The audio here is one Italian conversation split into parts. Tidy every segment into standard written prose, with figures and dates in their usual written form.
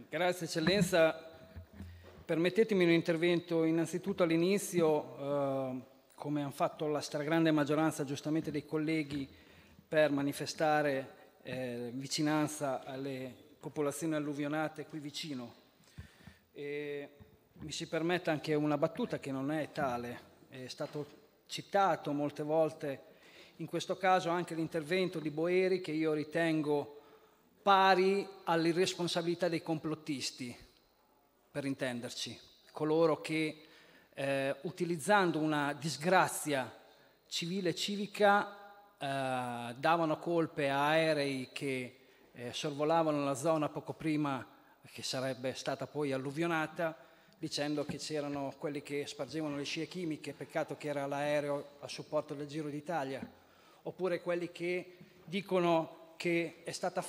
Grazie Eccellenza. Permettetemi un intervento innanzitutto all'inizio, come hanno fatto la stragrande maggioranza giustamente dei colleghi, per manifestare vicinanza alle popolazioni alluvionate qui vicino. E mi si permetta anche una battuta che non è tale, è stato citato molte volte, in questo caso anche l'intervento di Boeri, che io ritengo pari all'irresponsabilità dei complottisti, per intenderci, coloro che utilizzando una disgrazia civile e civica davano colpe a aerei che sorvolavano la zona poco prima che sarebbe stata poi alluvionata, dicendo che c'erano quelli che spargevano le scie chimiche, peccato che era l'aereo a supporto del Giro d'Italia, oppure quelli che dicono che è stata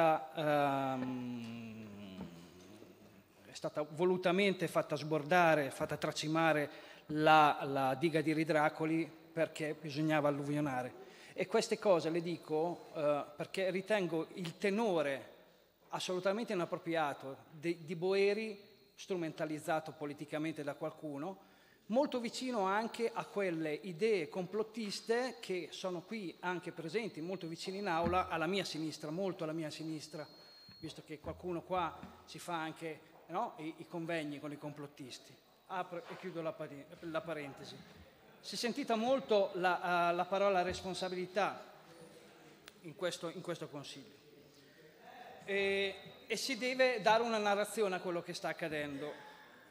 volutamente fatta sbordare, fatta tracimare la diga di Ridracoli perché bisognava alluvionare. E queste cose le dico perché ritengo il tenore assolutamente inappropriato di Boeri, strumentalizzato politicamente da qualcuno, molto vicino anche a quelle idee complottiste che sono qui anche presenti, molto vicini in aula, alla mia sinistra, molto alla mia sinistra, visto che qualcuno qua ci fa anche i convegni con i complottisti. Apro e chiudo la parentesi. Si è sentita molto la parola responsabilità in questo Consiglio e si deve dare una narrazione a quello che sta accadendo.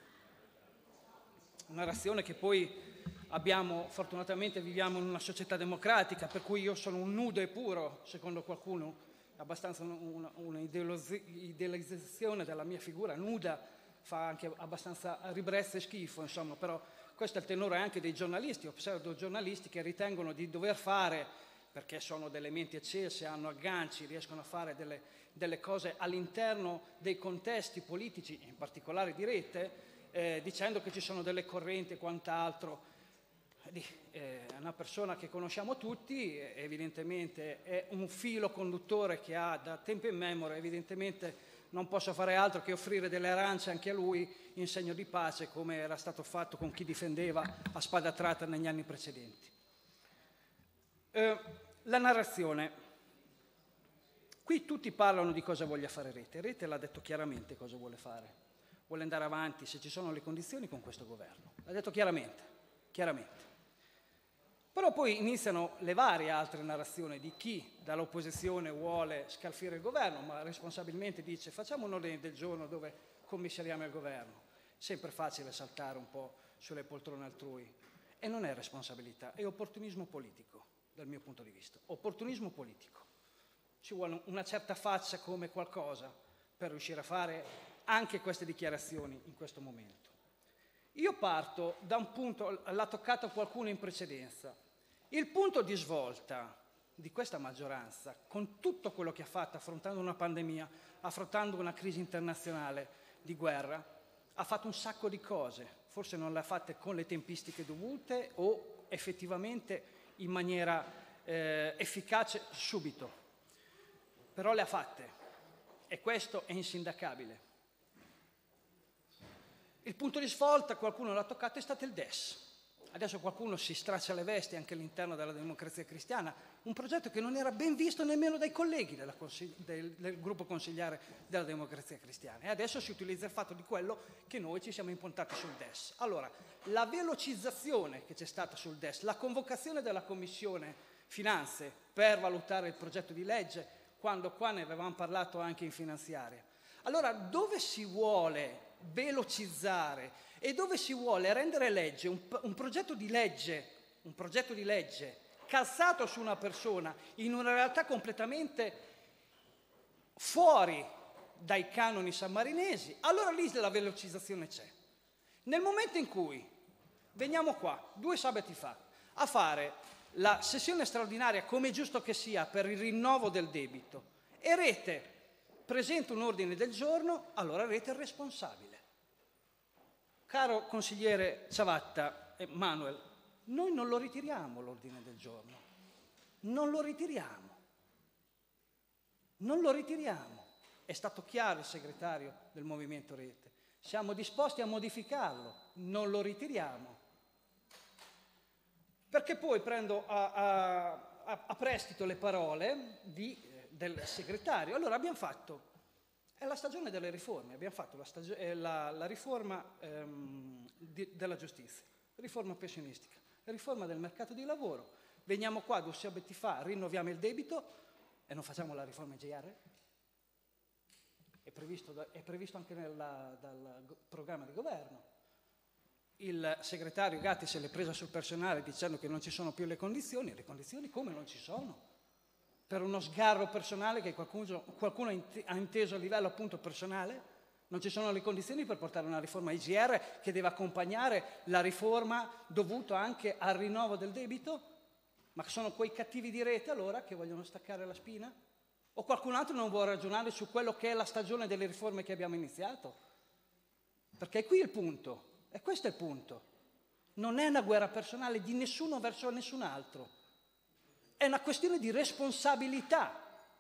Una narrazione che poi fortunatamente viviamo in una società democratica, per cui io sono un nudo e puro, secondo qualcuno, abbastanza un'idealizzazione della mia figura nuda, fa anche abbastanza ribrezzo e schifo, insomma, però questo è il tenore anche dei giornalisti o pseudo-giornalisti che ritengono di dover fare, perché sono delle menti eccelse, hanno agganci, riescono a fare delle cose all'interno dei contesti politici, in particolare di rete, dicendo che ci sono delle correnti e quant'altro. È una persona che conosciamo tutti, evidentemente è un filo conduttore che ha da tempo immemore, evidentemente non posso fare altro che offrire delle arance anche a lui in segno di pace, come era stato fatto con chi difendeva a spada tratta negli anni precedenti. La narrazione. Qui tutti parlano di cosa voglia fare Rete. Rete l'ha detto chiaramente cosa vuole fare. Vuole andare avanti, se ci sono le condizioni, con questo governo. L'ha detto chiaramente. Però poi iniziano le varie altre narrazioni di chi dall'opposizione vuole scalfire il governo, ma responsabilmente dice facciamo un ordine del giorno dove commissariamo il governo. Sempre facile saltare un po' sulle poltrone altrui. E non è responsabilità, è opportunismo politico, dal mio punto di vista. Opportunismo politico. Ci vuole una certa faccia come qualcosa per riuscire a fare anche queste dichiarazioni in questo momento. Io parto da un punto, l'ha toccato qualcuno in precedenza. Il punto di svolta di questa maggioranza, con tutto quello che ha fatto, affrontando una pandemia, affrontando una crisi internazionale di guerra, ha fatto un sacco di cose. Forse non le ha fatte con le tempistiche dovute o effettivamente in maniera efficace subito. Però le ha fatte e questo è insindacabile. Il punto di svolta, qualcuno l'ha toccato, è stato il DES. Adesso qualcuno si straccia le vesti anche all'interno della Democrazia Cristiana, un progetto che non era ben visto nemmeno dai colleghi del gruppo consigliare della Democrazia Cristiana. E adesso si utilizza il fatto di quello che noi ci siamo impuntati sul DES. Allora, la velocizzazione che c'è stata sul DES, la convocazione della Commissione Finanze per valutare il progetto di legge, quando qua ne avevamo parlato anche in finanziaria. Allora, dove si vuole velocizzare e dove si vuole rendere legge un progetto di legge calzato su una persona in una realtà completamente fuori dai canoni sammarinesi, allora lì la velocizzazione c'è. Nel momento in cui veniamo qua 2 sabati fa a fare la sessione straordinaria, come è giusto che sia, per il rinnovo del debito, e Rete presenta un ordine del giorno, allora Rete è responsabile. Caro consigliere Ciavatta e Manuel, noi non lo ritiriamo l'ordine del giorno, non lo ritiriamo. È stato chiaro il segretario del Movimento Rete. Siamo disposti a modificarlo, non lo ritiriamo. Perché poi prendo a prestito le parole del segretario. Allora abbiamo fatto, è la stagione delle riforme, abbiamo fatto la riforma della giustizia, riforma pensionistica, riforma del mercato di lavoro. Veniamo qua 2 sabati fa, rinnoviamo il debito e non facciamo la riforma GR? È previsto anche dal programma di governo. Il segretario Gatti se l'è presa sul personale dicendo che non ci sono più le condizioni come non ci sono? Per uno sgarro personale che qualcuno ha inteso a livello appunto personale? Non ci sono le condizioni per portare una riforma IGR che deve accompagnare la riforma dovuta anche al rinnovo del debito? Ma sono quei cattivi di Rete allora che vogliono staccare la spina? O qualcun altro non vuole ragionare su quello che è la stagione delle riforme che abbiamo iniziato? Perché è qui il punto. E questo è il punto. Non è una guerra personale di nessuno verso nessun altro. È una questione di responsabilità.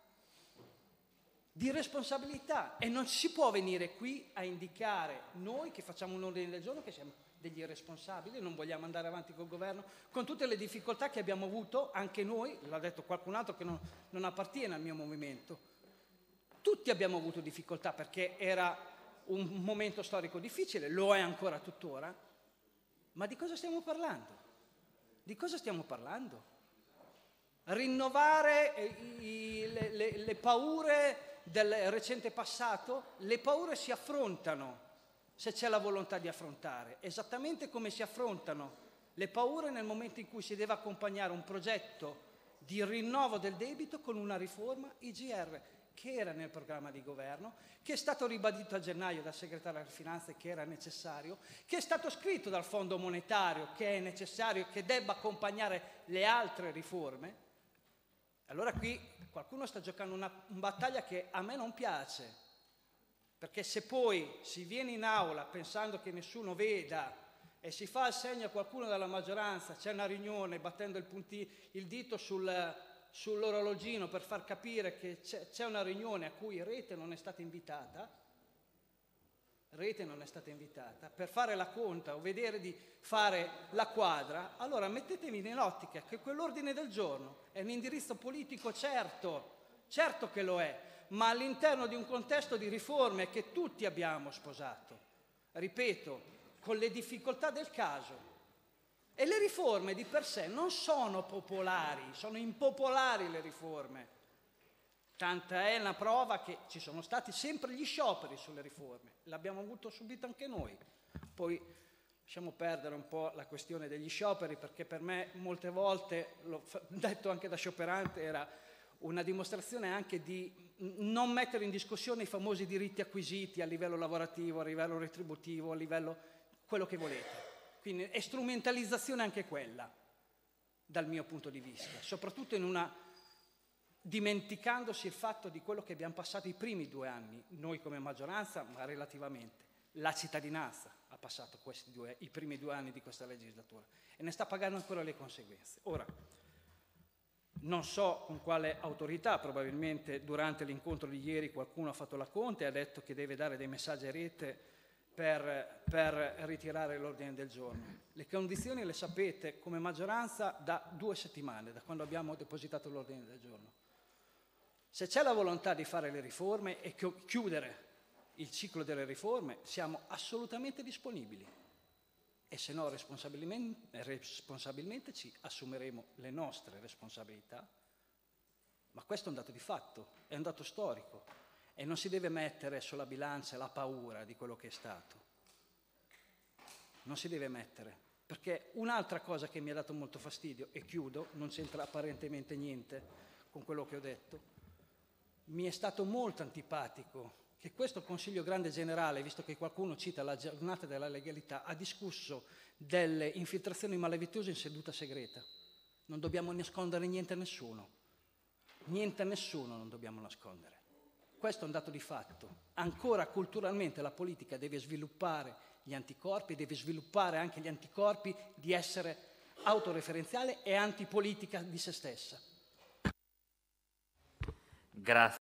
Di responsabilità. E non si può venire qui a indicare noi che facciamo un ordine del giorno che siamo degli irresponsabili, non vogliamo andare avanti col governo, con tutte le difficoltà che abbiamo avuto, anche noi, l'ha detto qualcun altro che non appartiene al mio movimento. Tutti abbiamo avuto difficoltà perché era un momento storico difficile, lo è ancora tuttora, ma di cosa stiamo parlando? Di cosa stiamo parlando? Rinnovare le paure del recente passato? Le paure si affrontano se c'è la volontà di affrontare, esattamente come si affrontano le paure nel momento in cui si deve accompagnare un progetto di rinnovo del debito con una riforma IGR, che era nel programma di governo, che è stato ribadito a gennaio dal segretario delle finanze che era necessario, che è stato scritto dal Fondo Monetario che è necessario, che debba accompagnare le altre riforme. Allora qui qualcuno sta giocando una battaglia che a me non piace, perché se poi si viene in aula pensando che nessuno veda e si fa il segno a qualcuno della maggioranza, c'è una riunione battendo il dito sull'orologino per far capire che c'è una riunione a cui Rete non è stata invitata, per fare la conta o vedere di fare la quadra, allora mettetevi nell'ottica che quell'ordine del giorno è un indirizzo politico certo che lo è, ma all'interno di un contesto di riforme che tutti abbiamo sposato, ripeto, con le difficoltà del caso. E le riforme di per sé non sono popolari, sono impopolari le riforme. Tanta è la prova che ci sono stati sempre gli scioperi sulle riforme, l'abbiamo avuto subito anche noi. Poi lasciamo perdere un po' la questione degli scioperi, perché per me molte volte, l'ho detto anche da scioperante, era una dimostrazione anche di non mettere in discussione i famosi diritti acquisiti a livello lavorativo, a livello retributivo, a livello quello che volete. Quindi è strumentalizzazione anche quella, dal mio punto di vista, soprattutto dimenticandosi il fatto di quello che abbiamo passato i primi 2 anni, noi come maggioranza, ma relativamente. La cittadinanza ha passato i primi 2 anni di questa legislatura e ne sta pagando ancora le conseguenze. Ora, non so con quale autorità, probabilmente durante l'incontro di ieri qualcuno ha fatto la conta e ha detto che deve dare dei messaggi a Rete per ritirare l'ordine del giorno. Le condizioni le sapete come maggioranza da 2 settimane, da quando abbiamo depositato l'ordine del giorno. Se c'è la volontà di fare le riforme e chiudere il ciclo delle riforme, siamo assolutamente disponibili. E se no responsabilmente ci assumeremo le nostre responsabilità. Ma questo è un dato di fatto, è un dato storico e non si deve mettere sulla bilancia la paura di quello che è stato. Non si deve mettere, perché un'altra cosa che mi ha dato molto fastidio, e chiudo, non c'entra apparentemente niente con quello che ho detto, mi è stato molto antipatico che questo Consiglio Grande Generale, visto che qualcuno cita la giornata della legalità, ha discusso delle infiltrazioni malavitose in seduta segreta. Non dobbiamo nascondere niente a nessuno. Niente a nessuno non dobbiamo nascondere. Questo è un dato di fatto. Ancora culturalmente la politica deve sviluppare gli anticorpi, deve sviluppare anche gli anticorpi di essere autoreferenziale e antipolitica di se stessa. Grazie.